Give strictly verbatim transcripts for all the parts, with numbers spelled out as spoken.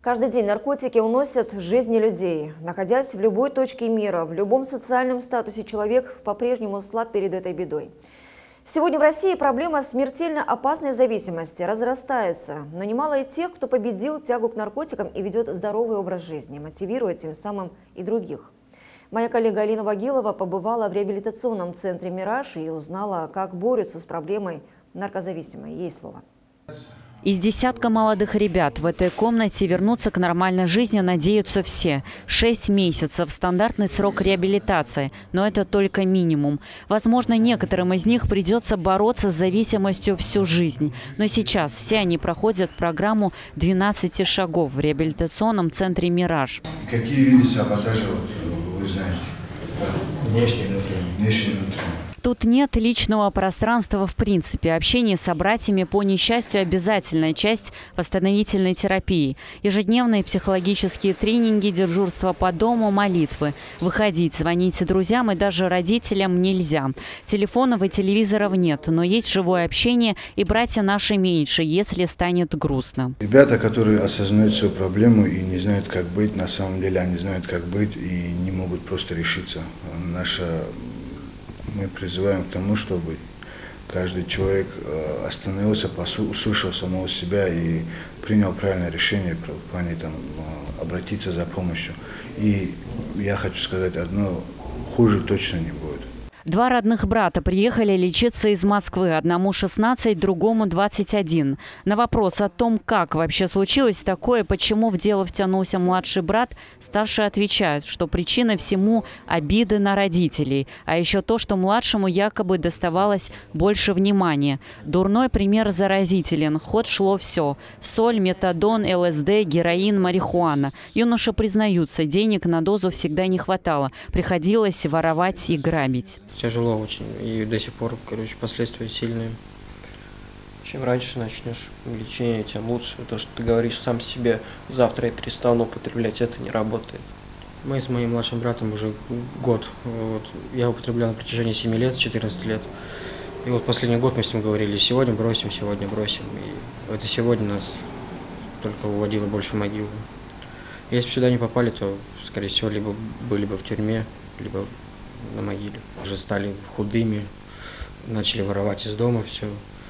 Каждый день наркотики уносят жизни людей. Находясь в любой точке мира, в любом социальном статусе, человек по-прежнему слаб перед этой бедой. Сегодня в России проблема смертельно опасной зависимости разрастается. Но немало и тех, кто победил тягу к наркотикам и ведет здоровый образ жизни, мотивируя тем самым и других. Моя коллега Алина Вагилова побывала в реабилитационном центре «Мираж» и узнала, как борются с проблемой наркозависимой. Ей слово. Из десятка молодых ребят в этой комнате вернуться к нормальной жизни надеются все. Шесть месяцев – стандартный срок реабилитации, но это только минимум. Возможно, некоторым из них придется бороться с зависимостью всю жизнь. Но сейчас все они проходят программу двенадцати шагов в реабилитационном центре «Мираж». Какие виды саботажа вы знаете? Внешний, внутренний. Внешний, внутренний. Тут нет личного пространства в принципе. Общение с собратьями по несчастью – обязательная часть восстановительной терапии. Ежедневные психологические тренинги, дежурство по дому, молитвы. Выходить, звонить друзьям и даже родителям нельзя. Телефонов и телевизоров нет, но есть живое общение, и братья наши меньше, если станет грустно. Ребята, которые осознают свою проблему и не знают, как быть, на самом деле они знают, как быть и не могут просто решиться. Наша... Мы призываем к тому, чтобы каждый человек остановился, услышал самого себя и принял правильное решение в плане там, обратиться за помощью. И я хочу сказать одно, хуже точно не будет. Два родных брата приехали лечиться из Москвы. Одному шестнадцать, другому двадцать один. На вопрос о том, как вообще случилось такое, почему в дело втянулся младший брат, старший отвечает, что причина всему – обиды на родителей. А еще то, что младшему якобы доставалось больше внимания. Дурной пример заразителен. В ход шло все – соль, метадон, ЛСД, героин, марихуана. Юноши признаются, денег на дозу всегда не хватало. Приходилось воровать и грабить. Тяжело очень, и до сих пор, короче, последствия сильные. Чем раньше начнешь лечение, тем лучше. То, что ты говоришь сам себе, завтра я перестану употреблять, это не работает. Мы с моим младшим братом уже год. Вот, я употреблял на протяжении семи лет, четырнадцати лет. И вот последний год мы с ним говорили, сегодня бросим, сегодня бросим. И это сегодня нас только уводило больше в могилу. Если бы сюда не попали, то, скорее всего, либо были бы в тюрьме, либо на могиле. Уже стали худыми, начали воровать из дома все.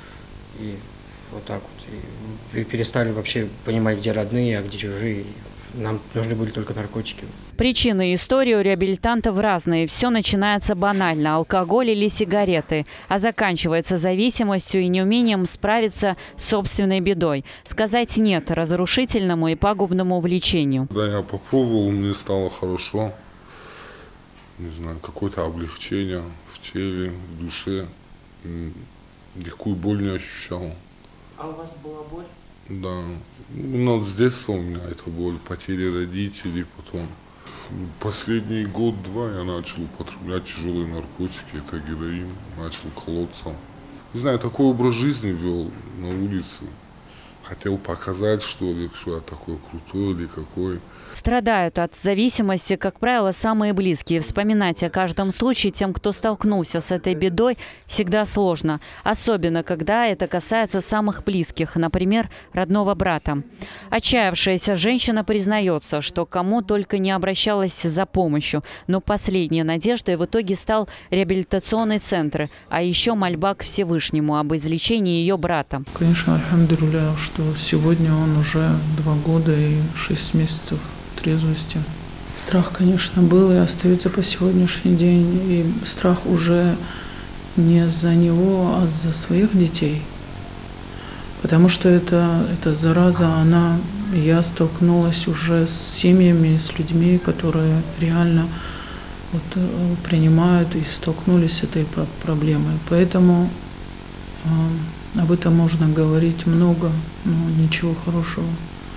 И вот так вот. И перестали вообще понимать, где родные, а где чужие. Нам нужны были только наркотики. Причины и истории у реабилитантов разные. Все начинается банально – алкоголь или сигареты, а заканчивается зависимостью и неумением справиться с собственной бедой. Сказать «нет» разрушительному и пагубному влечению. Да, я попробовал, мне стало хорошо. Не знаю, какое-то облегчение в теле, в душе. Никакую боль не ощущал. А у вас была боль? Да. Ну, с детства у меня эта боль, потери родителей, потом. Последний год-два я начал употреблять тяжелые наркотики, это героин, начал колоться. Не знаю, такой образ жизни вел на улице. Хотел показать, что ли, что я такой крутой или какой. Страдают от зависимости, как правило, самые близкие. Вспоминать о каждом случае тем, кто столкнулся с этой бедой, всегда сложно. Особенно, когда это касается самых близких, например, родного брата. Отчаявшаяся женщина признается, что кому только не обращалась за помощью. Но последней надеждой в итоге стал реабилитационный центр, а еще мольба к Всевышнему об излечении ее брата. Конечно, альхамдулилля, что сегодня он уже два года и шесть месяцев трезвости. Страх, конечно, был и остается по сегодняшний день. И страх уже не за него, а за своих детей. Потому что это, эта зараза, она, я столкнулась уже с семьями, с людьми, которые реально вот, принимают и столкнулись с этой проблемой. Поэтому э, об этом можно говорить много, но ничего хорошего.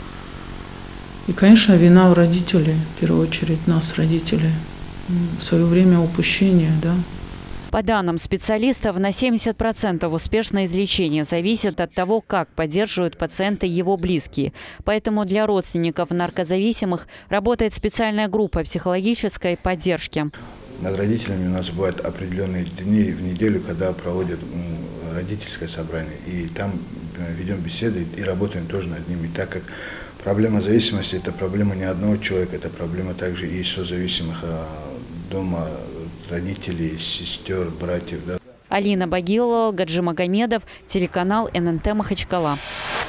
И, конечно, вина у родителей, в первую очередь нас, родителей, в свое время упущение, да. По данным специалистов, на семьдесят процентов успешное излечение зависит от того, как поддерживают пациента его близкие. Поэтому для родственников наркозависимых работает специальная группа психологической поддержки. Над родителями у нас бывают определенные дни в неделю, когда проводят родительское собрание. И там ведем беседы и работаем тоже над ними, так как проблема зависимости – это проблема не одного человека, это проблема также и созависимых дома, родителей, сестер, братьев. Да. Алина Багилова, Гаджи Магомедов, телеканал эн эн тэ Махачкала.